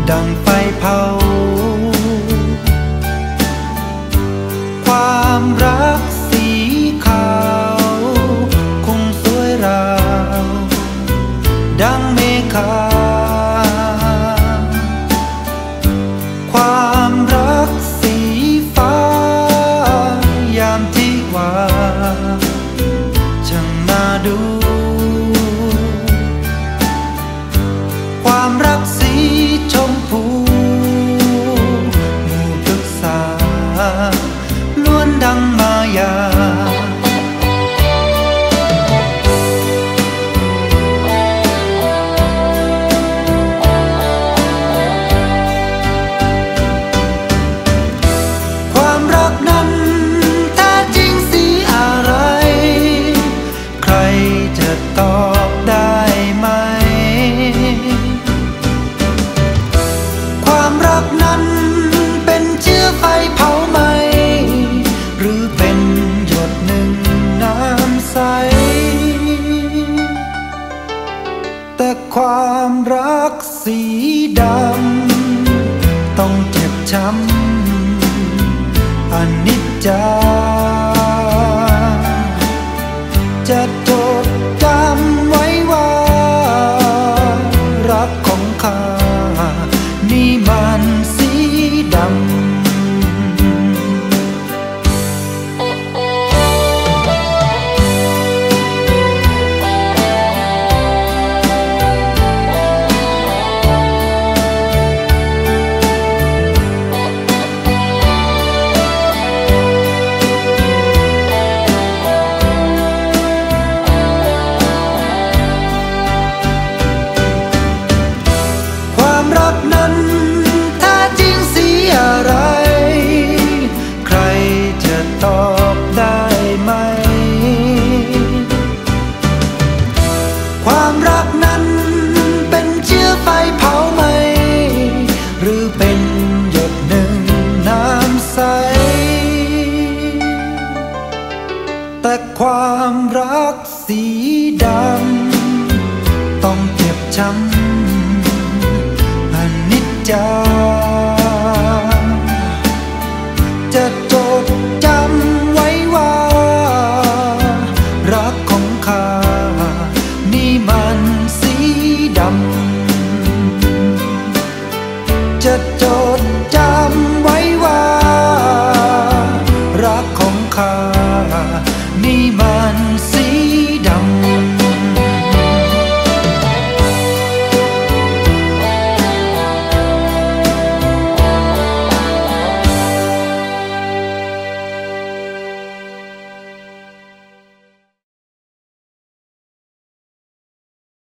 ดังไฟเผาความรักสีขาวคงสวยราวดังเมฆาความรักสีฟ้ายามที่ว่าช่างน่าดูความรักสีชมพูหมู่พฤกษาล้วนดังมายาความรักนั้นแท้จริงสีอะไรใครจะตอบได้ไหมความรักนั้นเป็นเชื้อไฟเผาไหมหรือเป็นหยดหนึ่งน้ำใสแต่ความรักสีดำต้องเจ็บช้ำอนิจจาจะจดจำไว้ว่ารักของข้านี่มันสีดำความรักนั้นแท้จริงสีอะไรใครจะตอบได้ไหมความรักนั้นเป็นเชื้อไฟเผาไหมหรือเป็นหยดหนึ่งน้ำใสแต่ความรักสีดำต้องเจ็บช้ำอนิจจาจะจดจำไว้ว่ารักของข้านี่มันสีดำจะจดจำไว้ว่ารักของข้า